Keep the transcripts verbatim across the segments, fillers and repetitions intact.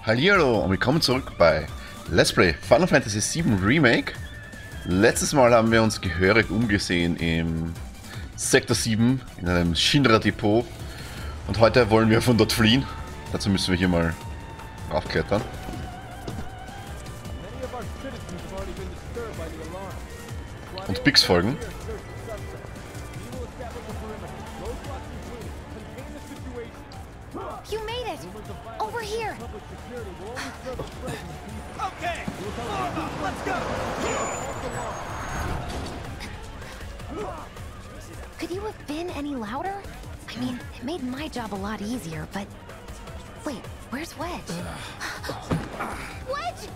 Hallihallo und willkommen zurück bei Let's Play Final Fantasy sieben Remake. Letztes Mal haben wir uns gehörig umgesehen im Sektor sieben in einem Shinra Depot und heute wollen wir von dort fliehen. Dazu müssen wir hier mal raufklettern. Und Bix folgen. You made it! Over here! Okay! Let's go! Could you have been any louder? I mean, it made my job a lot easier, but... Wait, where's Wedge? Wedge!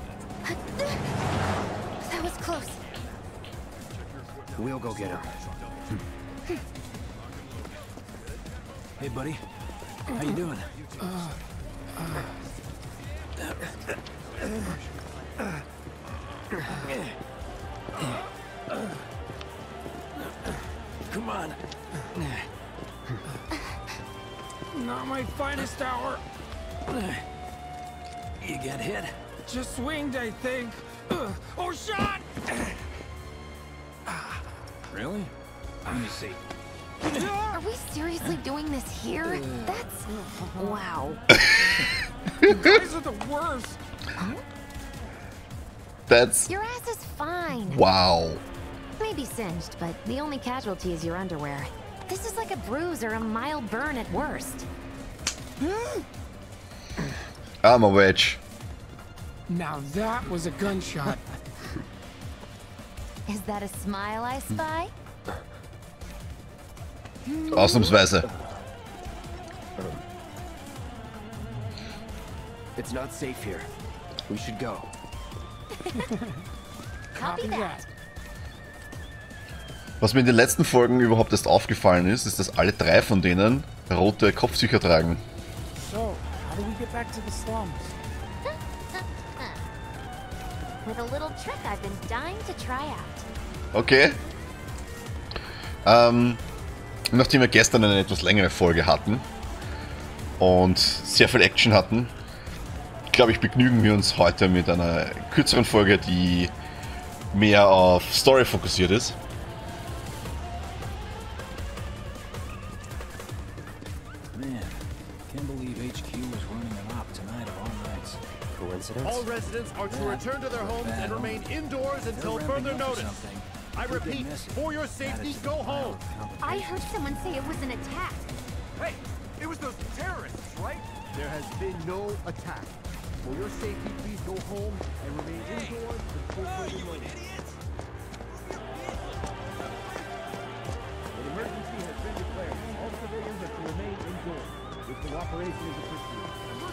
That was close. We'll go get him. Hey, buddy. How you doing? Come on. Not my finest hour. You get hit? Just swinged, I think. Uh, oh, shot! Really? Let me see. Are we seriously doing this here? That's... wow. You guys are the worst. That's... Your ass is fine. wow. Maybe singed, but the only casualty is your underwear. This is like a bruise or a mild burn at worst. I'm a Wedge. Now that was a gunshot. Is that a smile I spy? Ausnahmsweise. It's not safe here. We should go. Copy that. Was mir in den letzten Folgen überhaupt erst aufgefallen ist, ist, dass alle drei von denen rote Kopftücher tragen. So, how do we get back to the slums? With a little trick I've been dying to try out. Okay. Ähm, nachdem wir gestern eine etwas längere Folge hatten und sehr viel Action hatten, glaube ich, begnügen wir uns heute mit einer kürzeren Folge, die mehr auf Story fokussiert ist. Man, can't believe H Q is running an op tonight of all nights. Coincidence? All residents are to return to their homes and remain indoors until further notice. I repeat, for your safety, go home. I heard someone say it was an attack. Hey, it was those terrorists, right? There has been no attack. For your safety, please go home and remain indoors until further notice. An emergency has been declared. All civilians are to remain indoors. This cooperation is appreciated.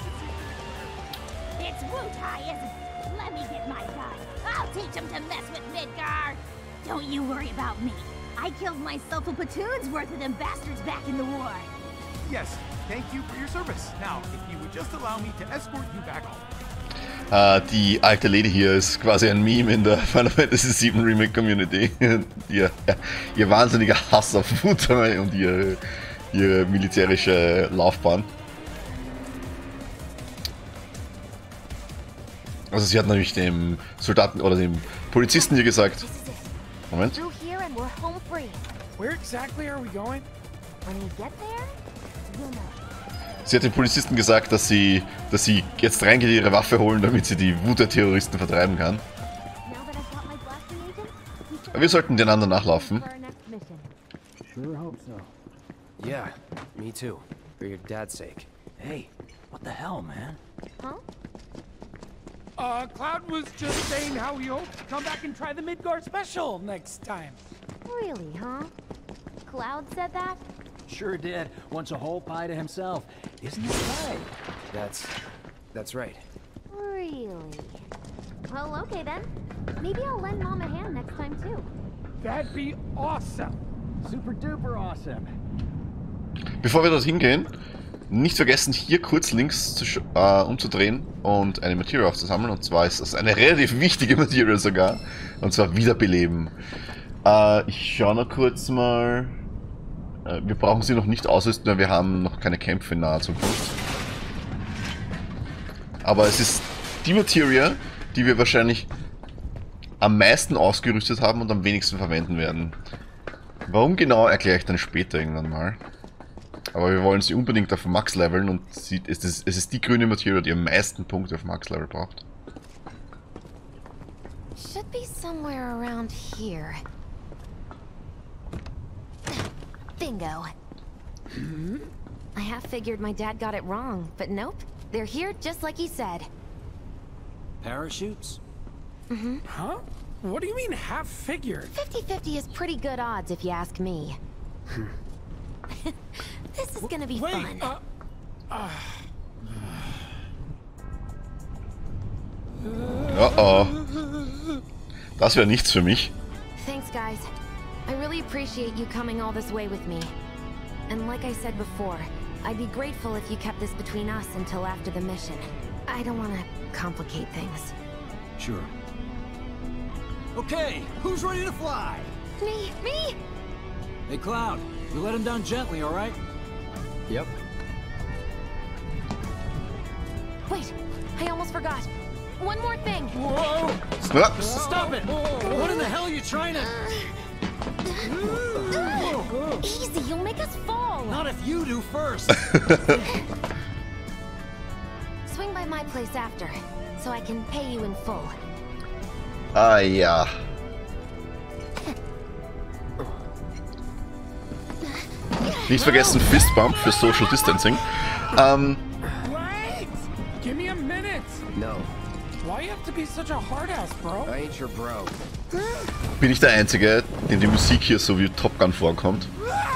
It's Wutai, isn't it? Let me get my gun. I'll teach him to mess with Midgar. Don't you worry about me. I killed myself a platoon's worth of them bastards back in the war. Yes, thank you for your service. Now, if you would just allow me to escort you back home. Äh, die alte Lady hier ist quasi ein Meme in der Final Fantasy sieben Remake Community. ihr, ja, ihr wahnsinniger Hass auf Wutai und ihre, ihre militärische Laufbahn. Also sie hat natürlich dem Soldaten oder dem Polizisten hier gesagt. This is it. Moment. Through here and we're home free. Where exactly are we going? When we get there, you'll know. Sie hat den Polizisten gesagt, dass sie, dass sie jetzt reingeht, ihre Waffe holen, damit sie die Wut der Terroristen vertreiben kann. Now that I've got my blasting agent, we can Wir sollten den anderen nachlaufen. for our next mission. Sure hope so. Yeah, me too. For your dad's sake. Hey, what the hell, man? Huh? Uh, Cloud was just saying how he hopes to come back and try the Midgar special next time. Really, huh? Cloud said that? Sure did. Wants a whole pie to himself. Isn't it right? That's... that's right. Really? Well, okay then. Maybe I'll lend Mom a hand next time too. That'd be awesome. Super duper awesome. Bevor wir dorthin gehen, nicht vergessen, hier kurz links zu äh, umzudrehen und eine Materie aufzusammeln. Und zwar ist das eine relativ wichtige Materie sogar. Und zwar Wiederbeleben. Äh, ich schaue noch kurz mal. Äh, wir brauchen sie noch nicht ausrüsten, weil wir haben noch keine Kämpfe in naher Zukunft. Aber es ist die Materia, die wir wahrscheinlich am meisten ausgerüstet haben und am wenigsten verwenden werden. Warum genau, erkläre ich dann später irgendwann mal. Aber wir wollen sie unbedingt auf Max leveln und sie, es, ist, es ist die grüne Materia, die am meisten Punkte auf Max Level braucht. Should be somewhere around here. Bingo. I half figured my dad got it wrong, but nope. They're here just like he said. Parachutes? Mm-hmm. Huh? What do you mean half figured? fifty fifty is pretty good odds if you ask me. This is gonna be Wait, fun. uh, uh, Oh oh. Das wäre nichts für mich. Thanks, guys. I really appreciate you coming all this way with me. And like I said before, I'd be grateful if you kept this between us until after the mission. I don't want to complicate things. Sure. Okay, who's ready to fly? Me, me! Hey, Cloud, we let him down gently, all right? Yep. Wait, I almost forgot. One more thing. whoa! Ah, Stop it! What in the hell are you trying to... Easy, you'll make us fall. Not if you do first! Swing by my place after, so I can pay you in full. ah ja. Nicht vergessen Fistbump für Social Distancing. Ähm, Wait! Give me a minute! No, Why you have to be such a hard ass, bro? I ain't your bro. bin ich der Einzige, dem die Musik hier so wie Top Gun vorkommt?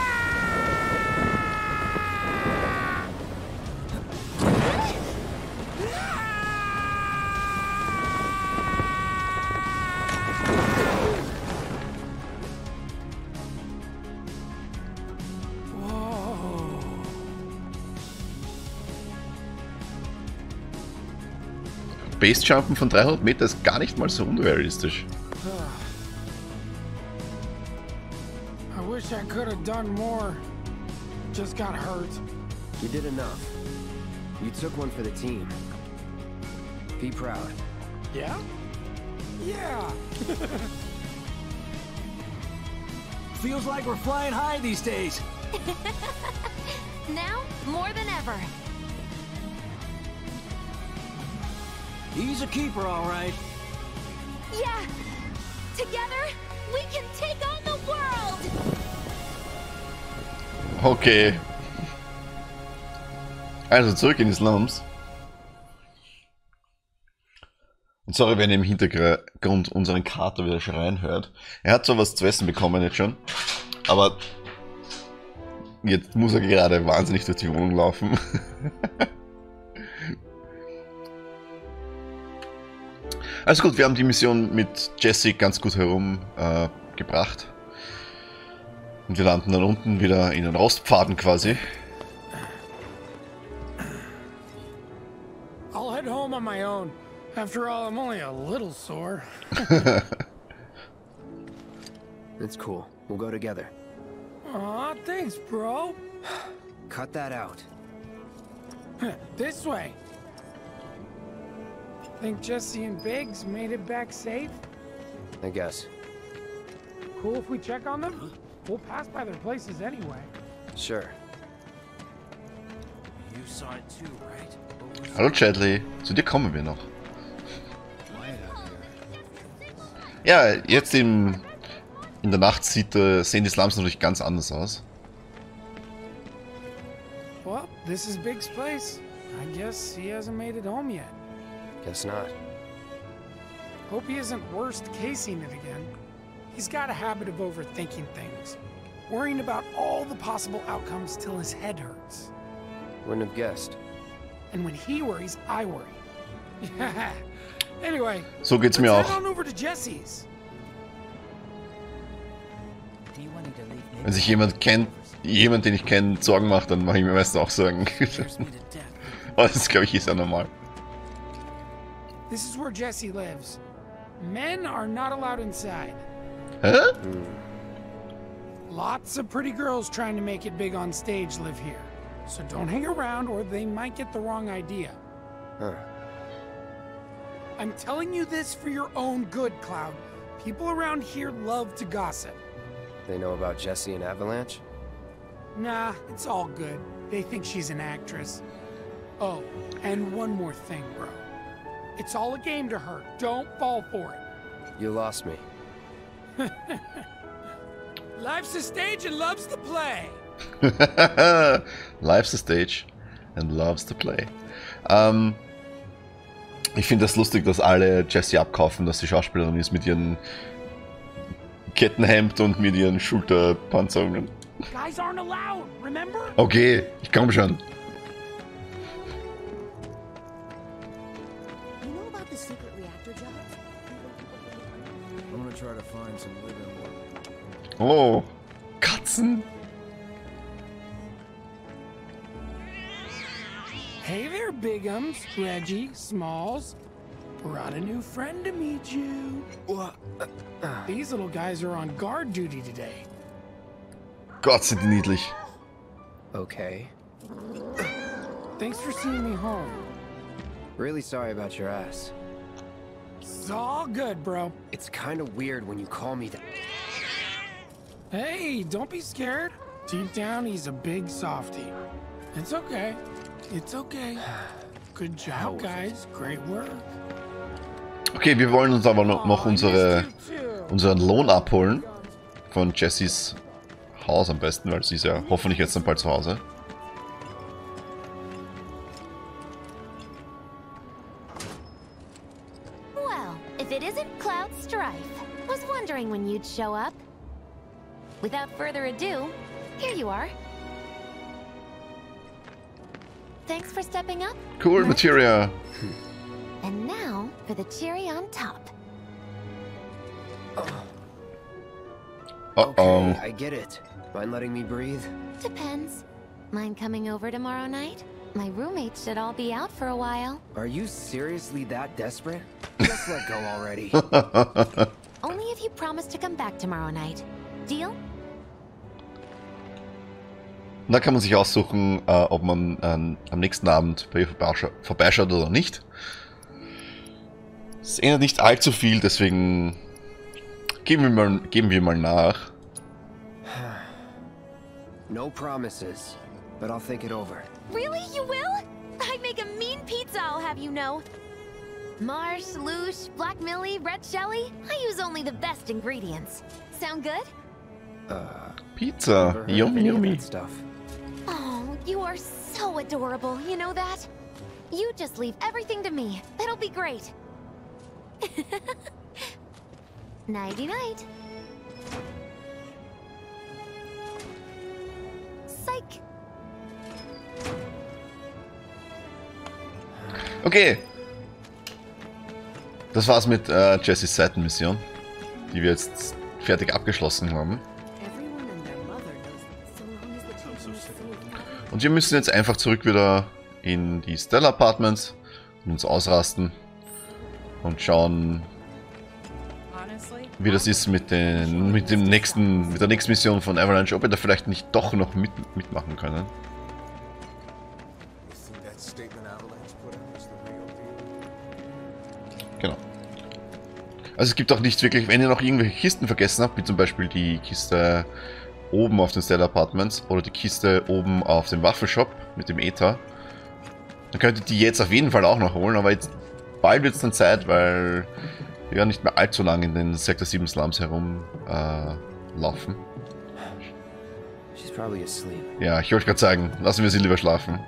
Basejumpen von dreihundert Meter ist gar nicht mal so unrealistisch. I wish I could have done more. Just got hurt. You did enough. You took one for the team. Be proud. Yeah? Yeah. Feels like we're flying high these days. Now, more than ever. He's a keeper, all right. Yeah! Together, we can take on the world! Okay. Also zurück in die Slums. Und sorry, wenn ihr im Hintergrund unseren Kater wieder schreien hört. Er hat zwar was zu essen bekommen jetzt schon, aber jetzt muss er gerade wahnsinnig durch die Wohnung laufen. Also gut, wir haben die Mission mit Jesse ganz gut herumgebracht. Äh, gebracht. Und wir landen dann unten wieder in den Rostpfaden quasi. I'll head home on my own. After all, I'm only a little sore. It's cool. We'll go together. Aw, thanks, bro. Cut that out. This way. Think Jesse and Biggs made it back safe? I guess. Cool if we check on them? We'll pass by their places anyway. Sure. You saw it too, right? Hallo Chadley, zu dir kommen wir noch. Ja, jetzt im, in der Nacht sieht, äh, sehen die Slums natürlich ganz anders aus. Well, this is Biggs' place. I guess he hasn't made it home yet. Guess not. Hope he isn't worst casing it again. He's got a habit of overthinking things, worrying about all the possible outcomes till his head hurts. Wouldn't have guessed. And when he worries, I worry. Anyway, So geht's mir let's head auch. on over to Jesse's. Do you want me to leave maybe? Wenn sich jemand kennt, jemand den ich kenne, Sorgen macht, dann mache ich mir meistens auch Sorgen. Scares me to death. Aber das glaube ich ist ja normal. This is where Jesse lives. Men are not allowed inside. Hä? Lots of pretty girls trying to make it big on stage live here. So don't hang around or they might get the wrong idea. Huh. I'm telling you this for your own good, Cloud. People around here love to gossip. They know about Jessie and Avalanche? Nah, it's all good. They think she's an actress. Oh, and one more thing, bro. It's all a game to her. Don't fall for it. You lost me. Life's a stage and loves to play. Life's a stage and loves to play. Ähm, ich finde das lustig, dass alle Jessie abkaufen, dass sie Schauspielerin ist mit ihren Kettenhemd und mit ihren Schulterpanzerungen. Guys aren't allowed, remember? Okay, ich komm schon. You know about the secret reactor jobs? I'm gonna try to find some living work. Oh, Katzen. Hey there, Bigums, Reggie, Smalls. Brought a new friend to meet you. These little guys are on guard duty today. Gott, sind die niedlich. Okay. Thanks for seeing me home. Really sorry about your ass. It's all good, bro. It's kind of weird when you call me that. Hey, don't be scared. Deep down, he's a big softie. It's okay. It's okay. Good job, guys. Great work. Okay, wir wollen uns aber noch, noch unsere, unseren Lohn abholen. Von Jessies Haus am besten, weil sie ist ja hoffentlich jetzt dann bald zu Hause. Well, if it isn't Cloud Strife. Was wondering when you'd show up. Without further ado, here you are. Thanks for stepping up. Cool, Merc. Materia. And now for the cherry on top. Uh-oh. Okay, I get it. Mind letting me breathe? Depends. Mind coming over tomorrow night? My roommates should all be out for a while. Are you seriously that desperate? Just let go already. Only if you promise to come back tomorrow night. Deal? Da kann man sich aussuchen, äh, ob man äh, am nächsten Abend bei ihr vorbeischa vorbeischaut oder nicht. Es ändert nicht allzu viel, deswegen geben wir mal, geben wir mal nach. No promises, but I'll think it over. Really? You will? I make a mean pizza, I'll have you know. Marsh, Loosh, Black Millie, Red Shelly. I use only the best ingredients. Sound good? Uh, Pizza. never heard of Yummy, any of yummy. that stuff. Oh, you are so adorable, you know that? You just leave everything to me. It'll be great. Nighty-night. Psych. Okay. Das war's mit äh, Jessies Seitenmission, die wir jetzt fertig abgeschlossen haben. Und wir müssen jetzt einfach zurück wieder in die Stellar Apartments und uns ausrasten und schauen, wie das ist mit den mit dem nächsten mit der nächsten Mission von Avalanche, ob wir da vielleicht nicht doch noch mit, mitmachen können. Genau. Also es gibt auch nicht wirklich, wenn ihr noch irgendwelche Kisten vergessen habt, wie zum Beispiel die Kiste oben auf den Stellar Apartments oder die Kiste oben auf dem Waffelshop mit dem Ether, dann könnt ihr die jetzt auf jeden Fall auch noch holen, aber jetzt bald wird es dann Zeit, weil wir ja nicht mehr allzu lange in den Sektor sieben Slums herum äh, laufen. She's probably asleep. Ja, ich wollte gerade sagen, lassen wir sie lieber schlafen.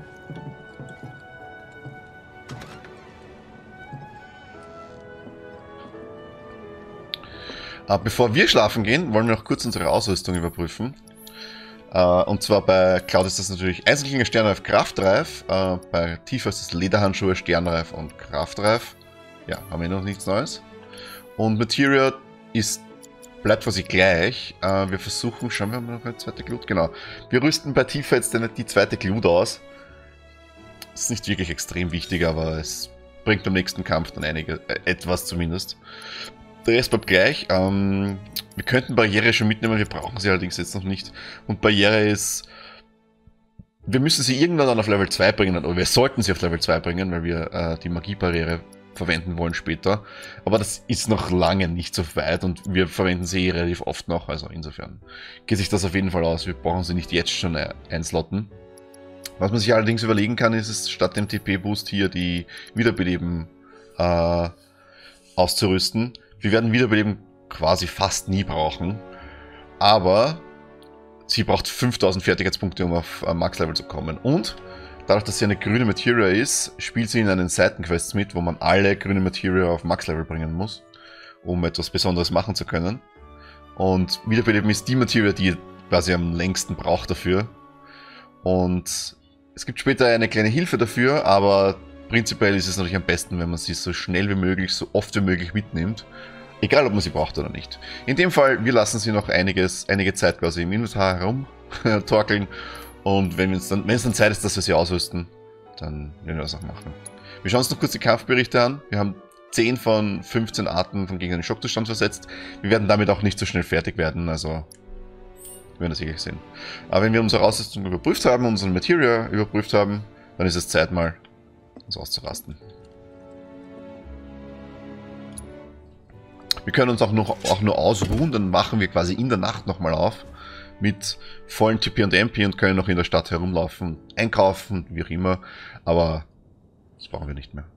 Äh, bevor wir schlafen gehen, wollen wir noch kurz unsere Ausrüstung überprüfen. Äh, und zwar bei Cloud ist das natürlich Eisenklinge, Sternreif, Kraftreif. Äh, bei Tifa ist das Lederhandschuhe, Sternreif und Kraftreif. Ja, haben wir noch nichts Neues. Und Materia ist, bleibt quasi gleich. Äh, wir versuchen, schauen wir mal noch eine zweite Glut. Genau. Wir rüsten bei Tifa jetzt die zweite Glut aus. Ist nicht wirklich extrem wichtig, aber es bringt am nächsten Kampf dann einige, äh, etwas zumindest. Der Rest bleibt gleich. Ähm, wir könnten Barriere schon mitnehmen, wir brauchen sie allerdings jetzt noch nicht. Und Barriere ist... Wir müssen sie irgendwann dann auf Level zwei bringen, oder wir sollten sie auf Level zwei bringen, weil wir äh, die Magiebarriere verwenden wollen später. Aber das ist noch lange nicht so weit und wir verwenden sie relativ oft noch. Also insofern geht sich das auf jeden Fall aus. Wir brauchen sie nicht jetzt schon einslotten. Was man sich allerdings überlegen kann, ist es statt dem T P-Boost hier die Wiederbeleben äh, auszurüsten. Wir werden Wiederbeleben quasi fast nie brauchen. Aber sie braucht fünftausend Fertigkeitspunkte, um auf äh, Max-Level zu kommen. Und dadurch, dass sie eine grüne Materia ist, spielt sie in einen Seitenquests mit, wo man alle grüne Materia auf Max-Level bringen muss, um etwas Besonderes machen zu können. Und Wiederbeleben ist die Materia, die quasi am längsten braucht dafür. Und es gibt später eine kleine Hilfe dafür, aber prinzipiell ist es natürlich am besten, wenn man sie so schnell wie möglich, so oft wie möglich mitnimmt. Egal, ob man sie braucht oder nicht. In dem Fall, wir lassen sie noch einiges, einige Zeit quasi im Inventar herumtorkeln. Und wenn es dann, wenn es dann Zeit ist, dass wir sie ausrüsten, dann werden wir das auch machen. Wir schauen uns noch kurz die Kampfberichte an. Wir haben zehn von fünfzehn Arten von Gegnern in Schockzustand versetzt. Wir werden damit auch nicht so schnell fertig werden, also wir werden das sicherlich sehen. Aber wenn wir unsere Ausrüstung überprüft haben, unsere Materia überprüft haben, dann ist es Zeit mal, uns auszurasten. Wir können uns auch, noch, auch nur ausruhen, dann machen wir quasi in der Nacht nochmal auf mit vollen T P und M P und können noch in der Stadt herumlaufen, einkaufen, wie auch immer, aber das brauchen wir nicht mehr.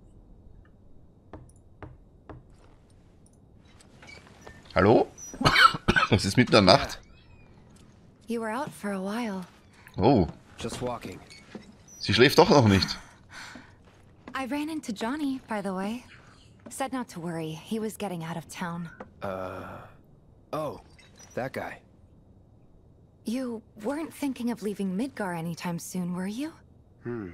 Hallo? Es ist mitten in der Nacht. You were out for a while. Oh. Just walking. Sie schläft doch noch nicht. I ran into Johnny, by the way. Said not to worry. He was getting out of town. Uh... Oh, that guy. You weren't thinking of leaving Midgar anytime soon, were you? Hmm.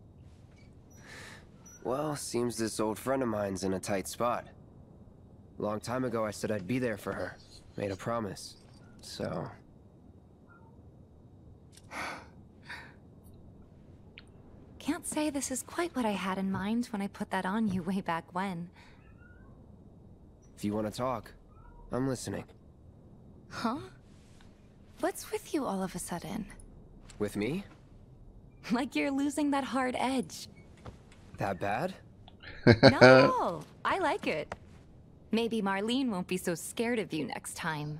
Well, seems this old friend of mine's in a tight spot. Long time ago I said I'd be there for her. Made a promise. So... Can't say this is quite what I had in mind when I put that on you way back when. If you want to talk, I'm listening. Huh? What's with you all of a sudden? With me? Like you're losing that hard edge. That bad? No, I like it. Maybe Marlene won't be so scared of you next time.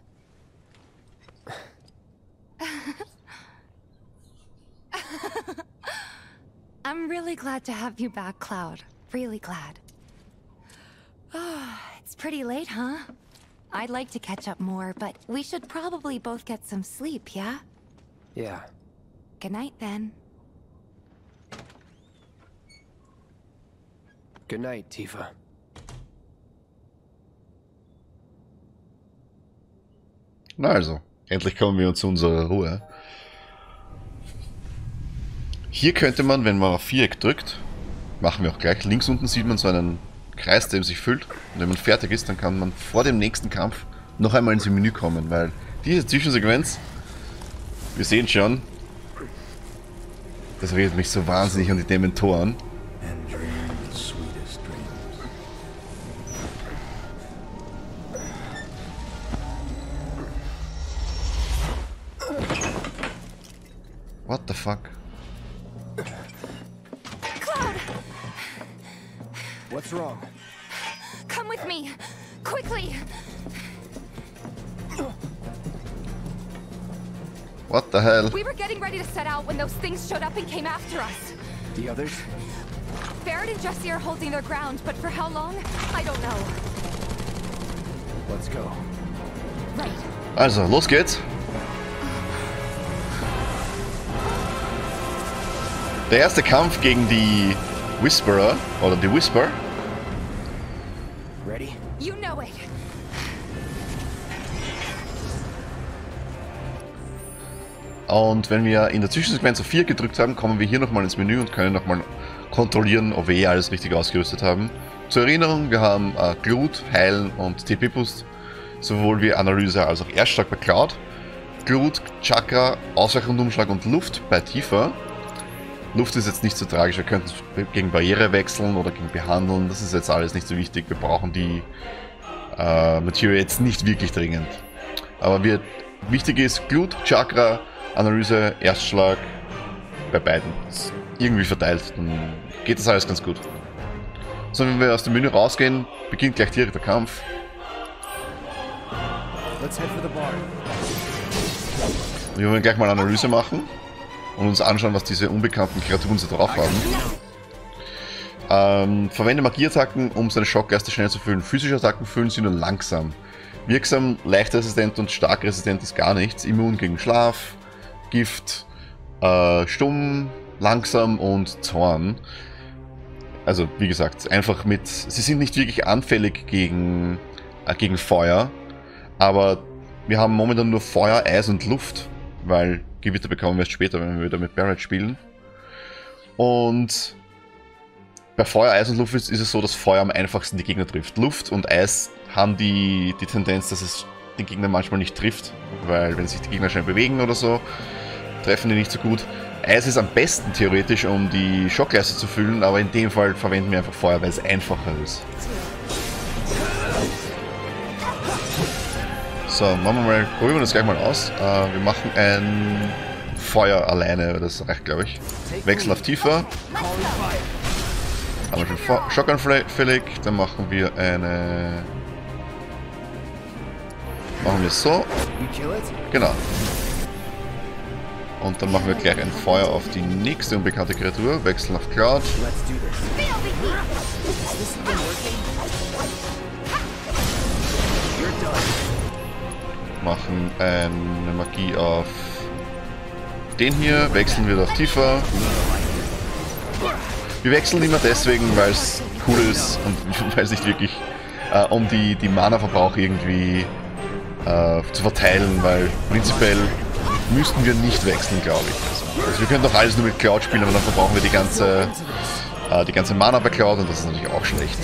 I'm really glad to have you back, Cloud. Really glad. Oh, it's pretty late, huh? I'd like to catch up more, but we should probably both get some sleep, yeah? Yeah. Good night, then. Good night, Tifa. Na also, endlich kommen wir zu unserer Ruhe. Hier könnte man, wenn man auf Viereck drückt, machen wir auch gleich, links unten sieht man so einen Kreis, der sich füllt. Und wenn man fertig ist, dann kann man vor dem nächsten Kampf noch einmal ins Menü kommen, weil diese Zwischensequenz, wir sehen schon, das redet mich so wahnsinnig an die Dementoren. What the fuck? Cloud! What's wrong? Come with me! Quickly! What the hell? We were getting ready to set out when those things showed up and came after us. The others? Barrett and Jesse are holding their ground, but for how long? I don't know. Let's go. Right. Also, los geht's. Der erste Kampf gegen die Whisperer, oder die Whisper. Ready? You know it. Und wenn wir in der Zwischensequenz auf vier gedrückt haben, kommen wir hier nochmal ins Menü und können nochmal kontrollieren, ob wir eh alles richtig ausgerüstet haben. Zur Erinnerung, wir haben äh, Glut, Heilen und T P-Boost, sowohl wie Analyse als auch Erstschlag bei Cloud. Glut, Chakra, Ausweichen und Umschlag und Luft bei Tifa. Luft ist jetzt nicht so tragisch, wir könnten gegen Barriere wechseln oder gegen Behandeln, das ist jetzt alles nicht so wichtig, wir brauchen die äh, Materia jetzt nicht wirklich dringend. Aber wir, wichtig ist Glut, Chakra, Analyse, Erstschlag, bei beiden. Irgendwie verteilt, dann geht das alles ganz gut. So, wenn wir aus dem Menü rausgehen, beginnt gleich direkt der Kampf. Let's head for the bar. Wir wollen gleich mal eine Analyse machen und uns anschauen, was diese unbekannten Kreaturen so drauf haben. Ähm, verwende Magieattacken, um seine Schockgeiste schnell zu füllen. Physische Attacken füllen sie nur langsam. Wirksam, leicht resistent und stark resistent ist gar nichts. Immun gegen Schlaf, Gift, äh, stumm, langsam und Zorn. Also, wie gesagt, einfach mit... Sie sind nicht wirklich anfällig gegen, äh, gegen Feuer, aber wir haben momentan nur Feuer, Eis und Luft, weil Gewitter bekommen wir erst später, wenn wir wieder mit Barret spielen. Und bei Feuer, Eis und Luft ist, ist es so, dass Feuer am einfachsten die Gegner trifft. Luft und Eis haben die, die Tendenz, dass es den Gegner manchmal nicht trifft, weil wenn sich die Gegner schnell bewegen oder so, treffen die nicht so gut. Eis ist am besten theoretisch, um die Schockleiste zu füllen, aber in dem Fall verwenden wir einfach Feuer, weil es einfacher ist. So, machen wir mal, probieren wir das gleich mal aus. Uh, wir machen ein Feuer alleine, das reicht, glaube ich. Wechsel auf tiefer. Haben wir schon schockanfällig. Dann machen wir eine... Machen wir es so. Genau. Und dann machen wir gleich ein Feuer auf die nächste unbekannte Kreatur. Wechseln auf Cloud. Machen eine Magie auf den hier. Wechseln wir auf tiefer. Wir wechseln immer deswegen, weil es cool ist und weil es nicht wirklich äh, um die, die Mana-Verbrauch irgendwie äh, zu verteilen, weil prinzipiell müssten wir nicht wechseln, glaube ich. Also wir können doch alles nur mit Cloud spielen, aber dann verbrauchen wir die ganze, äh, die ganze Mana bei Cloud und das ist natürlich auch schlecht.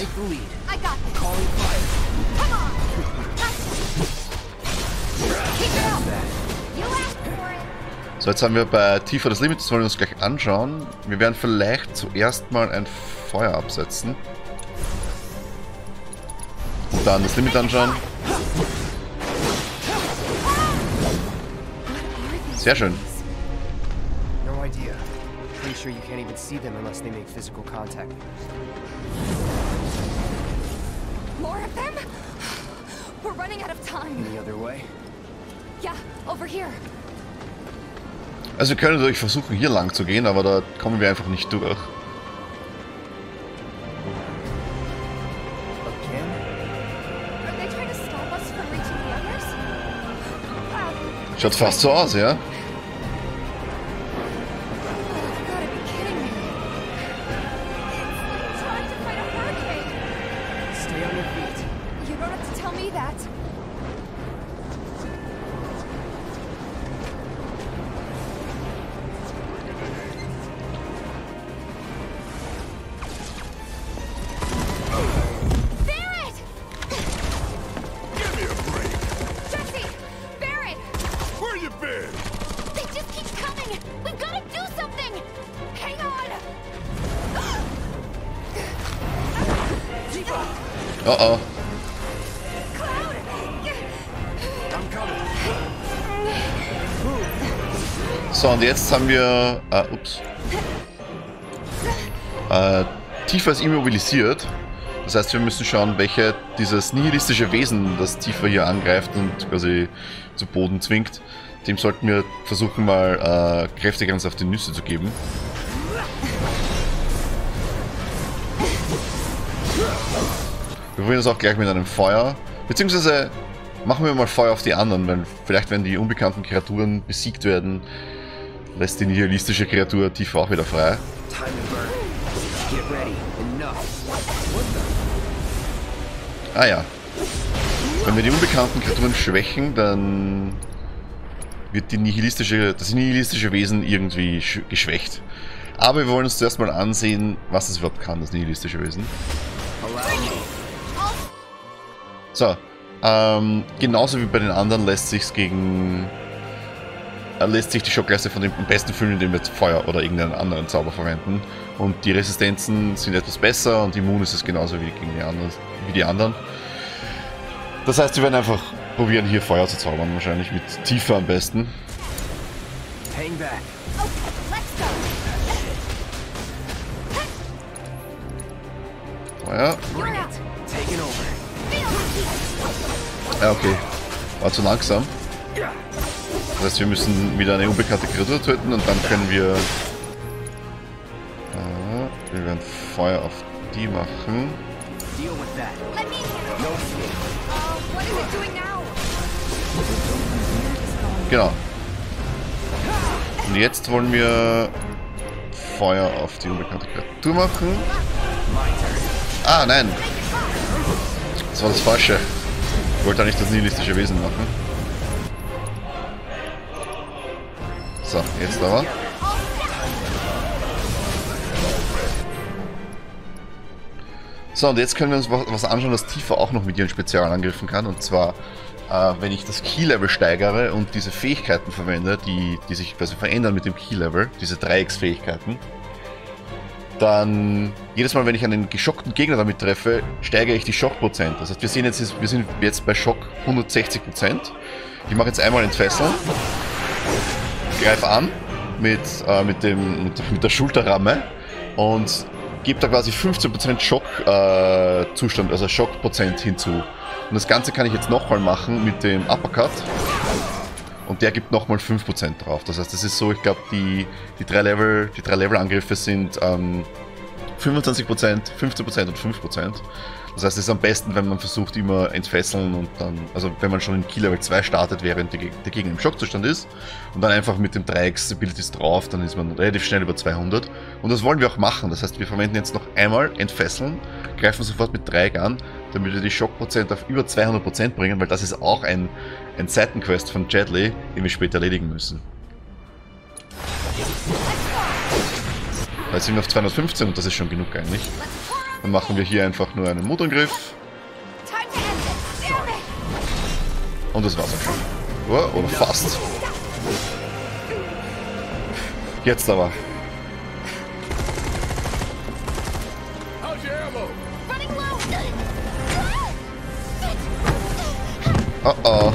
So, jetzt haben wir bei Tiefer das Limit, das wollen wir uns gleich anschauen. Wir werden vielleicht zuerst mal ein Feuer absetzen. Und dann das Limit anschauen. Sehr schön. No idea. Pretty sure you can't even see them unless they make physical contact. More of them? We're running out of time. Any other way? Yeah, over here. Also wir können natürlich versuchen, hier lang zu gehen, aber da kommen wir einfach nicht durch. Again? Are they trying to stop us from reaching the others? Schaut fast so aus, ja? You gotta be kidding me. It's trying to fight a hurricane. Stay on your feet. You don't have to tell me that. Oh oh. So, und jetzt haben wir... Äh, ups. Äh, Tifa ist immobilisiert. Das heißt, wir müssen schauen, welche dieses nihilistische Wesen, das Tifa hier angreift und quasi zu Boden zwingt. Dem sollten wir versuchen, mal äh, kräftig eins auf die Nüsse zu geben. Wir probieren das auch gleich mit einem Feuer. Beziehungsweise machen wir mal Feuer auf die anderen, weil vielleicht, wenn die unbekannten Kreaturen besiegt werden, lässt die nihilistische Kreatur Tifa auch wieder frei. Ah ja. Wenn wir die unbekannten Kreaturen schwächen, dann wird die nihilistische, das nihilistische Wesen irgendwie geschwächt. Aber wir wollen uns zuerst mal ansehen, was es überhaupt kann, das nihilistische Wesen. So, ähm, genauso wie bei den anderen lässt sich gegen äh, lässt sich die Schockleiste von dem am besten füllen, indem wir Feuer oder irgendeinen anderen Zauber verwenden. Und die Resistenzen sind etwas besser und immun ist es genauso wie gegen die anderen, wie die anderen. Das heißt, wir werden einfach probieren, hier Feuer zu zaubern, wahrscheinlich mit Tifa am besten. Hang back. Feuer. Ja, okay. War zu langsam. Das heißt, wir müssen wieder eine unbekannte Kreatur töten und dann können wir... Ah, wir werden Feuer auf die machen. Genau. Und jetzt wollen wir Feuer auf die unbekannte Kreatur machen. Ah, nein. Das war das Falsche. Ich wollte eigentlich das nihilistische Wesen machen. So, jetzt aber. So, und jetzt können wir uns was anschauen, das Tifa auch noch mit ihren Spezialangriffen kann. Und zwar, äh, wenn ich das Key-Level steigere und diese Fähigkeiten verwende, die, die sich quasi verändern mit dem Key-Level, diese Dreiecksfähigkeiten, dann jedes Mal, wenn ich einen geschockten Gegner damit treffe, steigere ich die Schockprozent. Das heißt, wir, sehen jetzt, wir sind jetzt bei Schock hundertsechzig Prozent. Ich mache jetzt einmal Entfesseln, greife an mit, äh, mit, dem, mit, mit der Schulterramme und gebe da quasi fünfzehn Prozent Schockzustand, äh, also Schockprozent hinzu. Und das Ganze kann ich jetzt nochmal machen mit dem Uppercut. Und der gibt nochmal fünf Prozent drauf. Das heißt, das ist so, ich glaube, die, die drei Level, die drei Level-Angriffe sind ähm, fünfundzwanzig Prozent, fünfzehn Prozent und fünf Prozent. Das heißt, es ist am besten, wenn man versucht, immer entfesseln und dann, also wenn man schon in Key Level zwei startet, während der, der Gegner im Schockzustand ist und dann einfach mit dem Dreiecks-Abilities drauf, dann ist man relativ schnell über zweihundert. Und das wollen wir auch machen. Das heißt, wir verwenden jetzt noch einmal Entfesseln, greifen sofort mit Dreieck an, damit wir die Schockprozent auf über zweihundert Prozent bringen, weil das ist auch ein, ein Seitenquest von Jedli, den wir später erledigen müssen. Jetzt sind wir auf zweihundertfünfzehn und das ist schon genug eigentlich. Dann machen wir hier einfach nur einen Mutangriff. Und das war's auch schon. Oh, oder fast. Jetzt aber. Oh oh.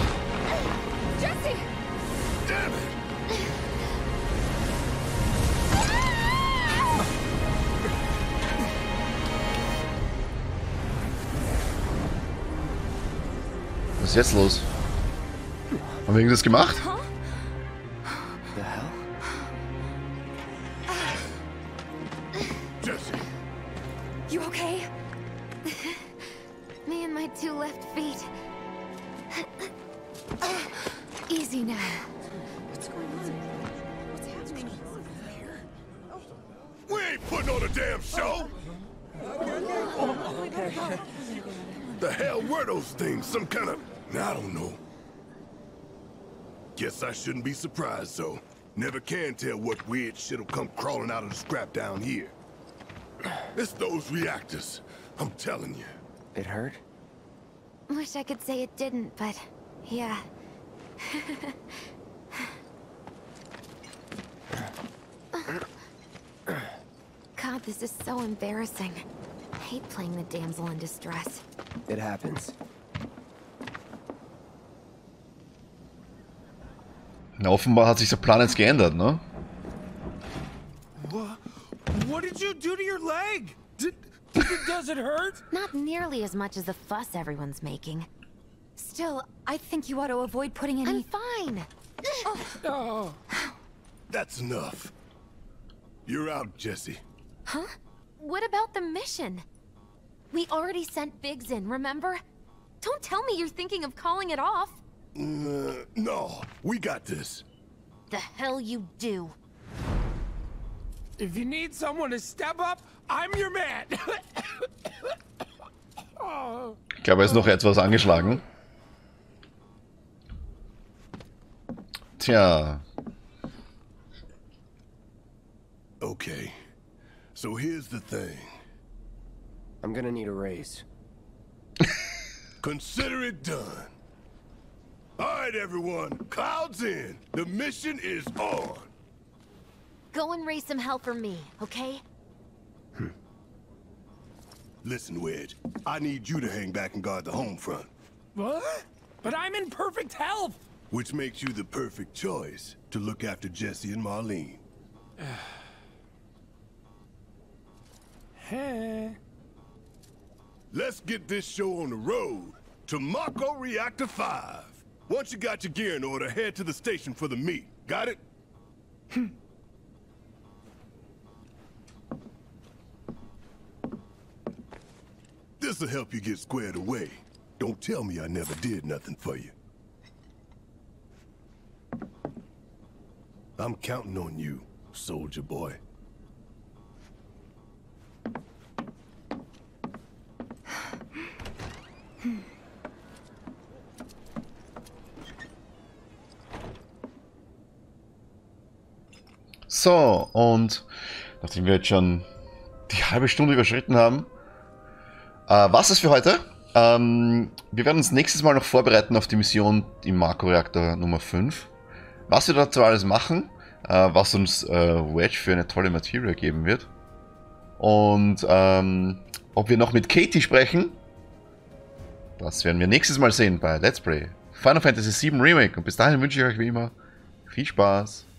Was ist jetzt los? Haben wir irgendwas gemacht? The hell? Jessie. You okay? Me and my two left feet. Easy now. What's going on? What's happening here? We ain't putting on a damn show! The hell were those things? Some kind of... I don't know. Guess I shouldn't be surprised, though. Never can tell what weird shit'll come crawling out of the scrap down here. It's those reactors. I'm telling you. It hurt? Wish I could say it didn't, but yeah. God, this is so embarrassing. I hate playing the damsel in distress. It happens. Na, offenbar hat sich der Plan jetzt geändert, ne? What? What did you do to your leg? Did, does it hurt? Not nearly as much as the fuss everyone's making. Still, I think you ought to avoid putting any... I'm fine. Oh. That's enough. You're out, Jessie. Huh? What about the mission? We already sent Biggs in, remember? Don't tell me you're thinking of calling it off. Uh, no, we got this. The hell you do. If you need someone to step up, I'm your man. Oh. Ich glaube, er ist noch etwas angeschlagen. Tja. Okay, so here's the thing. I'm gonna need a raise. Consider it done. Alright, everyone, clouds in. The mission is on. Go and raise some hell for me, okay? Listen, Wedge, I need you to hang back and guard the home front. What? But I'm in perfect health. Which makes you the perfect choice to look after Jessie and Marlene. Huh. let's get this show on the road to Mako Reactor five. Once you got your gear in order, head to the station for the meet. Got it? This'll help you get squared away. Don't tell me I never did nothing for you. I'm counting on you, soldier boy. So, und nachdem wir jetzt schon die halbe Stunde überschritten haben, äh, was ist für heute? Ähm, wir werden uns nächstes Mal noch vorbereiten auf die Mission im Mako-Reaktor Nummer fünf. Was wir dazu alles machen, äh, was uns äh, Wedge für eine tolle Materia geben wird. Und ähm, ob wir noch mit Katie sprechen, das werden wir nächstes Mal sehen bei Let's Play Final Fantasy sieben Remake. Und bis dahin wünsche ich euch wie immer viel Spaß.